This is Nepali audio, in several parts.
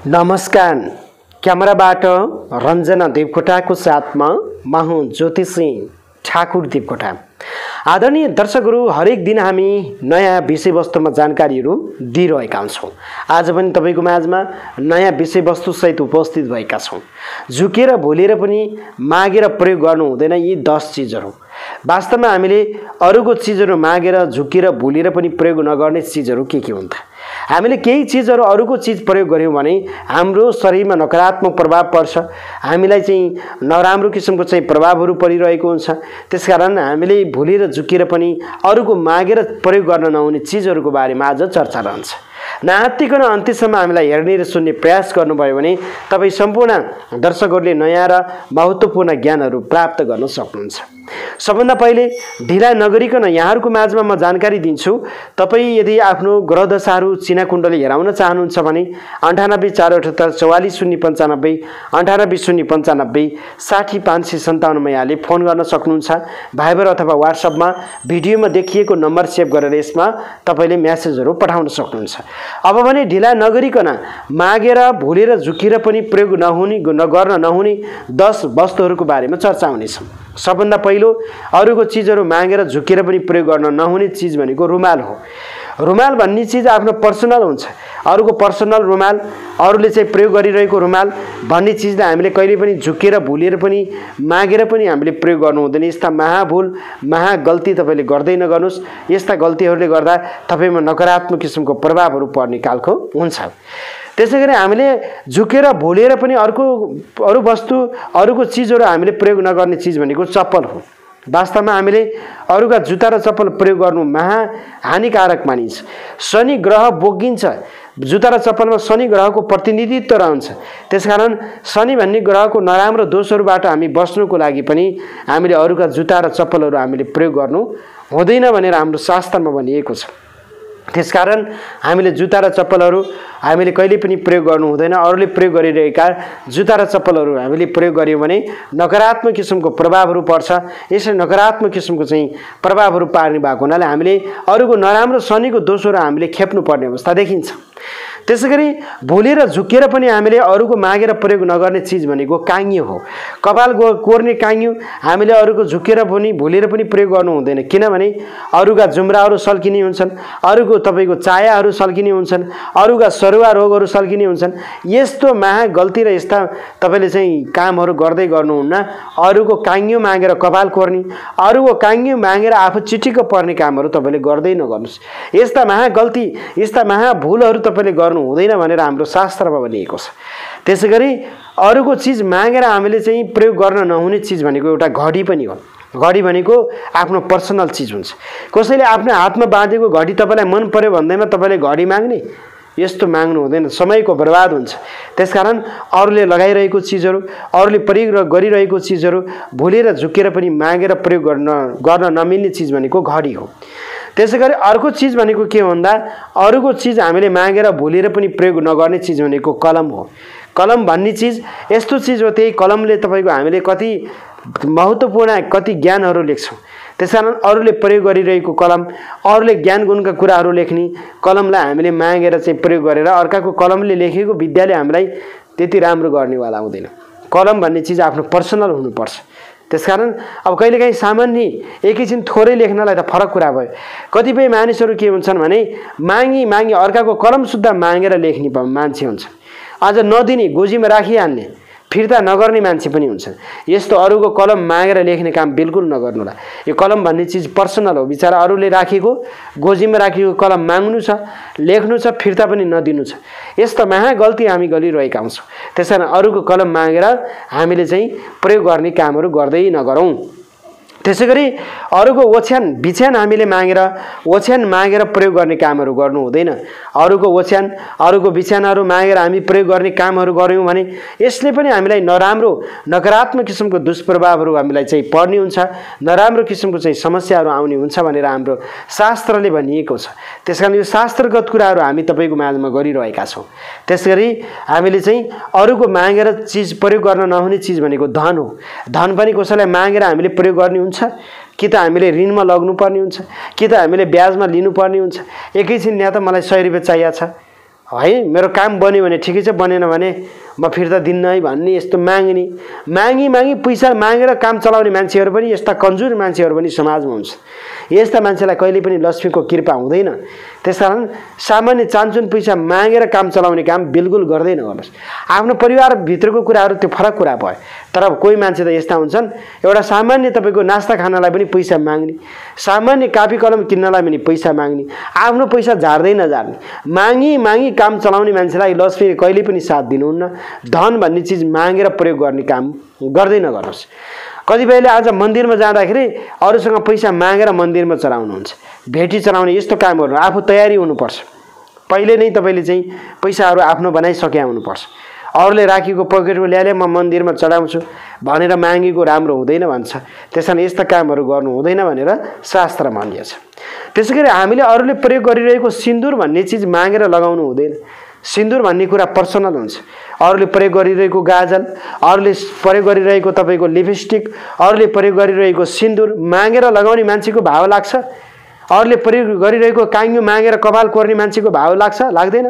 नमस्कार। क्यामेराबाट रञ्जना देवकोटाको साथमा म हुँ ज्योति सिंह ठाकुर देवकोटा। आदरणीय दर्शकहरू, हरेक दिन हामी नयाँ विषयवस्तुमा जानकारीहरू दिइरहेका हुन्छौँ। आज पनि तपाईको माझमा नयाँ विषयवस्तुसहित उपस्थित भएका छौँ। झुकेर भुलेर पनि मागेर प्रयोग गर्नु हुँदैन यी 10 चीजहरू। वास्तवमा हामीले अरूको चीजहरू मागेर झुकेर भुलेर पनि प्रयोग नगर्ने चीजहरू के हुन् त? हामीले केही चीजहरू अरूको चीज प्रयोग गर्यौं भने हाम्रो शरीरमा नकारात्मक प्रभाव पर्छ। हामीलाई चाहिँ नराम्रो किसिमको चाहिँ प्रभावहरू परिरहेको हुन्छ। त्यसकारण हामीले भुलेर झुकेर पनि अरूको मागेर प्रयोग गर्न नहुने चीजहरूको बारेमा आज चर्चा रहन्छ। नआत्तिकन अन्त्यसम्म हामीलाई हेर्ने र सुन्ने प्रयास गर्नुभयो भने तपाईँ सम्पूर्ण दर्शकहरूले नयाँ र महत्त्वपूर्ण ज्ञानहरू प्राप्त गर्न सक्नुहुन्छ। सबभन्दा पहिले ढिला नगरिकन यहाँहरूको माझमा म जानकारी दिन्छु। तपाईँ यदि आफ्नो ग्रह दशाहरू चिना कुण्डली हेराउन चाहनुहुन्छ भने 98 478 44 095 98 095 60 557 मा यहाँले फोन गर्न सक्नुहुन्छ। भाइबर अथवा व्हाट्सएपमा भिडियोमा देखिएको नम्बर सेभ गरेर यसमा तपाईले मेसेजहरू पठाउन सक्नुहुन्छ। अब भने ढिला नगरिकन मागेर भुलेर झुकेर पनि प्रयोग गर्न नहुने 10 वस्तुहरूको बारेमा चर्चा हुनेछ। सबभन्दा पहिलो अरूको चीजहरू मागेर झुकेर पनि प्रयोग गर्न नहुने चीज भनेको रुमाल हो। रुमाल भन्ने चीज आफ्नो पर्सनल हुन्छ। अरूको पर्सनल रुमाल, अरूले चाहिँ प्रयोग गरिरहेको रुमाल भन्ने चीजलाई हामीले कहिले पनि झुकेर भुलेर पनि मागेर पनि हामीले प्रयोग गर्नु हुँदैन। यस्ता महाभूल महागल्ती तपाईले गर्दै नगर्नुस्। यस्ता गल्तीहरूले गर्दा तपाईमा नकारात्मक किसिमको प्रभावहरू पर्ने खालको हुन्छ। त्यसैगरी हामीले झुकेर भुलेर पनि अरू वस्तु अरूको चीजहरू हामीले प्रयोग नगर्ने चीज भनेको चप्पल हो। वास्तवमा हामीले अरूका जुत्ता र चप्पल प्रयोग गर्नु महा हानिकारक मानिन्छ। शनि ग्रह बोकिन्छ। जुत्ता र चप्पलमा शनि ग्रहको प्रतिनिधित्व रहन्छ। त्यसकारण शनि भन्ने ग्रहको नराम्रो दोषहरूबाट हामी बस्नुको लागि पनि हामीले अरूका जुत्ता र चप्पलहरू हामीले प्रयोग गर्नु हुँदैन भनेर हाम्रो शास्त्रमा भनिएको छ। त्यसकारण हामीले जुत्ता र चप्पलहरू हामीले कहिले पनि प्रयोग गर्नु हुँदैन। अरूले प्रयोग गरिरहेका जुत्ता र चप्पलहरू हामीले प्रयोग गर्यौं भने नकारात्मक किसिमको प्रभावहरू पर्छ। यसरी नकारात्मक किसिमको चाहिँ प्रभावहरू पार्ने भएको हुनाले हामीले अरूको नराम्रो शनिको दोषहरू हामीले खेप्नु पर्ने अवस्था देखिन्छ। त्यसैगरी भुलेर झुकेर पनि हामीले अरूको मागेर प्रयोग नगर्ने चीज भनेको काङ्यो हो। कपाल कोर्ने काङ्यो हामीले अरूको झुकेर पनि भुलेर पनि प्रयोग गर्नु हुँदैन। किनभने अरूका जुम्राहरू सल्किने हुन्छन्, अरूको तपाईको चायाहरू सल्किने हुन्छन्, अरूका सरुवा रोगहरू सल्किने हुन्छन्। यस्तो महा गल्ती र यस्ता तपाईले चाहिँ कामहरू गर्दै गर्नुहुन्न। अरूको काङ्यो मागेर कपाल कोर्ने, अरूको काङ्यो मागेर आफू चिटिक्क पर्ने कामहरू तपाईले गर्दै नगर्नुस्। यस्ता महा गल्ती यस्ता महा भूलहरू तपाईले गर्नु हुँदैन भनेर हाम्रो शास्त्रमा भनिएको छ। त्यसैगरी अरूको चीज मागेर हामीले चाहिँ प्रयोग गर्न नहुने चीज भनेको एउटा घडी पनि हो। घडी भनेको आफ्नो पर्सनल चीज हुन्छ। कसैले आफ्नो हातमा बाँधेको घडी तपाईलाई मन पर्यो भन्दैमा तपाईले घडी माग्ने यस्तो माग्नु हुँदैन। समयको बर्बाद हुन्छ। त्यसकारण अरूले लगाइरहेको चीजहरू, अरूले प्रयोग गरिरहेको चीजहरू भुलेर झुकेर पनि मागेर प्रयोग गर्न नमिल्ने चीज भनेको घडी हो। त्यसैगरी अर्को चीज भनेको के भन्दा अरूको चीज हामीले मागेर भुलेर पनि प्रयोग नगर्ने चीज भनेको कलम हो। कलम भन्ने चीज यस्तो चीज हो, त्यही कलमले तपाईको हामीले कति महत्त्वपूर्ण कति ज्ञानहरू लेख्छौँ। त्यसकारण अरूले प्रयोग गरिरहेको कलम, अरूले ज्ञान गुणका कुराहरू लेख्ने कलमलाई हामीले मागेर चाहिँ प्रयोग गरेर अर्काको कलमले लेखेको विद्याले हामीलाई त्यति राम्रो गर्नेवाला हुँदैन। कलम भन्ने चीज आफ्नो पर्सनल हुनुपर्छ। त्यसकारण अब कहिलेकाहीँ सामान्य एकैछिन थोरै लेख्नलाई त फरक कुरा भयो। कतिपय मानिसहरू के हुन्छन् भने मागी अर्काको कलम सुद्धा मागेर लेख्ने मान्छे हुन्छ। अझ नदिने गोजीमा राखिहाल्ने फिर्ता नगर्ने मान्छे पनि हुन्छन्। यस्तो अरूको कलम मागेर लेख्ने काम बिल्कुल नगर्नुला। यो कलम भन्ने चीज पर्सनल हो। बिचारा अरूले राखेको गोजीमा राखेको कलम माग्नु छ, लेख्नु छ, फिर्ता पनि नदिनु छ। यस्तो महा गल्ती हामी गरिरहेका हुन्छौँ। त्यसकारण अरूको कलम मागेर हामीले चाहिँ प्रयोग गर्ने कामहरू गर्दै नगरौँ। त्यसैगरी अरूको ओछ्यान बिछ्यान हामीले ओछ्यान मागेर प्रयोग गर्ने कामहरू गर्नु हुँदैन। अरूको ओछ्यान अरूको बिछ्यानहरू मागेर हामी प्रयोग गर्ने कामहरू गर्यौं भने यसले पनि हामीलाई नराम्रो नकारात्मक किसिमको दुष्प्रभावहरू हामीलाई चाहिँ पर्ने हुन्छ। नराम्रो किसिमको चाहिँ समस्याहरू आउने हुन्छ भनेर हाम्रो शास्त्रले भनिएको छ। त्यसकारण यो शास्त्रगत कुराहरू हामी तपाईको माझमा गरिरहेका छौँ। त्यसगरी हामीले चाहिँ अरूको मागेर चीज प्रयोग गर्न नहुने चीज भनेको धन हो। धन पनि कसैलाई मागेर हामीले प्रयोग गर्ने हुन्छ। कि त हामीले ऋणमा लग्नुपर्ने हुन्छ, कि त हामीले ब्याजमा लिनुपर्ने हुन्छ। एकैछिन यहाँ त मलाई 100 रुपैयाँ चाहिएको छ, है मेरो काम बन्यो भने ठिकै छ, बनेन भने म फिर्ता दिन्न है भन्ने यस्तो मागी पैसा मागेर काम चलाउने मान्छेहरू पनि, यस्ता कन्जुर मान्छेहरू पनि समाजमा हुन्छ। यस्ता मान्छेलाई कहिले पनि लक्ष्मीको कृपा हुँदैन। त्यसकारण सामान्य चान्चुन पैसा मागेर काम चलाउने काम बिल्कुल गर्दै नगर्नुहोस्। आफ्नो परिवारभित्रको कुराहरू त्यो फरक कुरा भयो, तर कोही मान्छे त यस्ता हुन्छन् एउटा सामान्य तपाईँको नास्ता खानलाई पनि पैसा माग्ने, सामान्य कापी कलम किन्नलाई पनि पैसा माग्ने, आफ्नो पैसा झार्दै नझार्ने, मागी काम चलाउने मान्छेलाई लक्ष्मीले कहिले पनि साथ दिनुहुन्न। धन भन्ने चिज मागेर प्रयोग गर्ने काम गर्दै नगर्नुहोस्। कतिपयले आज मन्दिरमा जाँदाखेरि अरूसँग पैसा मागेर मन्दिरमा चढाउनुहुन्छ, भेटी चढाउने यस्तो कामहरू आफू तयारी हुनुपर्छ। पहिले नै तपाईँले चाहिँ पैसाहरू आफ्नो बनाइसके हुनुपर्छ। अरूले राखेको पकेटको ल्याले म मन्दिरमा चढाउँछु भनेर मागेको राम्रो हुँदैन भन्छ। त्यसैले यस्ता कामहरू गर्नु हुँदैन भनेर शास्त्र भनिएको छ। त्यसैगरी हामीले अरूले प्रयोग गरिरहेको सिन्दुर भन्ने चिज मागेर लगाउनु हुँदैन। सिन्दुर भन्ने कुरा पर्सनल हुन्छ। अरूले प्रयोग गरिरहेको गाजल, अरूले प्रयोग गरिरहेको तपाईँको लिपस्टिक, अरूले प्रयोग गरिरहेको सिन्दुर मागेर लगाउने मान्छेको भाव लाग्छ? अरूले प्रयोग गरिरहेको काङ्गो मागेर कपाल कोर्ने मान्छेको भाव लाग्छ? लाग्दैन।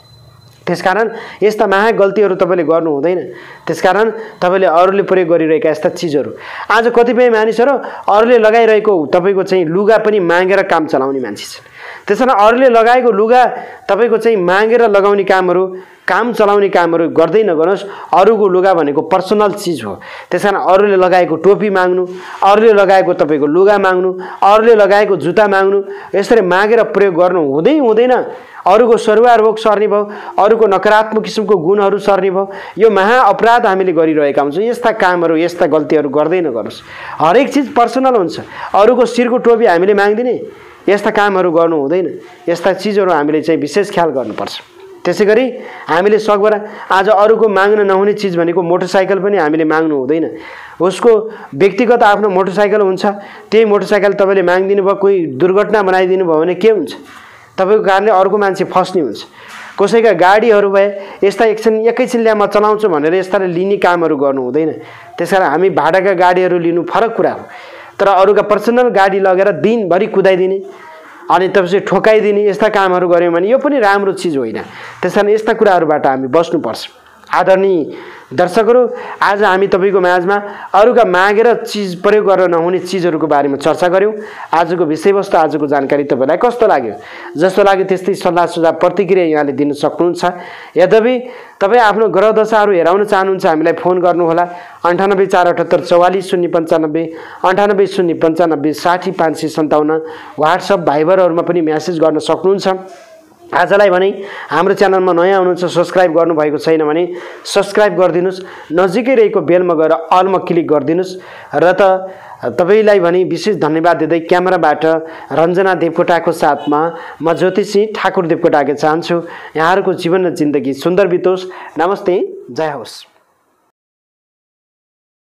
त्यसकारण यस्ता महा गल्तीहरू तपाईँले गर्नु हुँदैन। त्यसकारण तपाईँले अरूले प्रयोग गरिरहेका यस्ता चिजहरू, आज कतिपय मानिसहरू अरूले लगाइरहेको तपाईँको चाहिँ लुगा पनि मागेर काम चलाउने मान्छे छन्। त्यसैले अरूले लगाएको लुगा तपाईँको चाहिँ मागेर लगाउने कामहरू, काम चलाउने कामहरू गर्दै नगर्नुहोस्। अरूको लुगा भनेको पर्सनल चिज हो। त्यसैले अरूले लगाएको टोपी माग्नु, अरूले लगाएको तपाईँको लुगा माग्नु, अरूले लगाएको जुत्ता माग्नु, यसरी मागेर प्रयोग गर्नु हुँदैन। अरूको सरुवा रोग सर्ने भयो, अरूको नकारात्मक किसिमको गुणहरू सर्ने भयो। यो महा अपराध हामीले गरिरहेका हुन्छौँ। यस्ता कामहरू, यस्ता गल्तीहरू गर्दै नगर्नुहोस्। हरेक चिज पर्सनल हुन्छ। अरूको शिरको टोपी हामीले माग्दिने, यस्ता कामहरू गर्नु हुँदैन। यस्ता चिजहरू हामीले चाहिँ विशेष ख्याल गर्नुपर्छ। त्यसै गरी हामीले सकभर आज अरूको माग्न नहुने चिज भनेको मोटरसाइकल पनि हामीले माग्नु हुँदैन। उसको व्यक्तिगत आफ्नो मोटरसाइकल हुन्छ, त्यही मोटरसाइकल तपाईँले मागिदिनु भयो, कोही दुर्घटना बनाइदिनु भयो भने के हुन्छ? तपाईँको कारणले अर्को मान्छे फस्ने हुन्छ। कसैका गाडीहरू भए यस्ता एकैछिन ल्या म चलाउँछु भनेर यस्ता लिने कामहरू गर्नु हुँदैन। त्यसकारण हामी भाडाका गाडीहरू लिनु फरक कुरा हो, तर अरूका पर्सनल गाडी लगेर दिनभरि कुदाइदिने अनि त्यसपछि ठोकाइदिने यस्ता कामहरू गऱ्यौँ भने यो पनि राम्रो चिज होइन। त्यसकारण यस्ता कुराहरूबाट हामी बस्नुपर्छ। आदरणीय दर्शकहरू, आज हामी तपाईँको माझमा अरूका मागेर चिज प्रयोग गर्न नहुने चिजहरूको बारेमा चर्चा गऱ्यौँ। आजको विषयवस्तु, आजको जानकारी तपाईँलाई कस्तो लाग्यो? जस्तो लाग्यो त्यस्तै सल्लाह सुझाव प्रतिक्रिया यहाँले दिन सक्नुहुन्छ। यद्यपि तपाईँ आफ्नो ग्रह दशाहरू हेराउन चाहनुहुन्छ हामीलाई फोन गर्नुहोला। 98 478 44 095, 98 095 60 557, व्हाट्सएप भाइबरहरूमा पनि म्यासेज गर्न सक्नुहुन्छ। आजलाई भने हाम्रो च्यानलमा नयाँ हुनुहुन्छ, सब्सक्राइब गर्नुभएको छैन भने सब्सक्राइब गरिदिनुहोस्। नजिकै रहेको बेलमा गएर अलमा क्लिक गरिदिनुहोस्। र तपाईँलाई भने विशेष धन्यवाद दिँदै क्यामेराबाट रञ्जना देवकोटाको साथमा म ज्योतिषी ठाकुर देवकोटाके चाहन्छु। यहाँहरूको जीवन र जिन्दगी सुन्दर बितोस्। नमस्ते, जय होस्।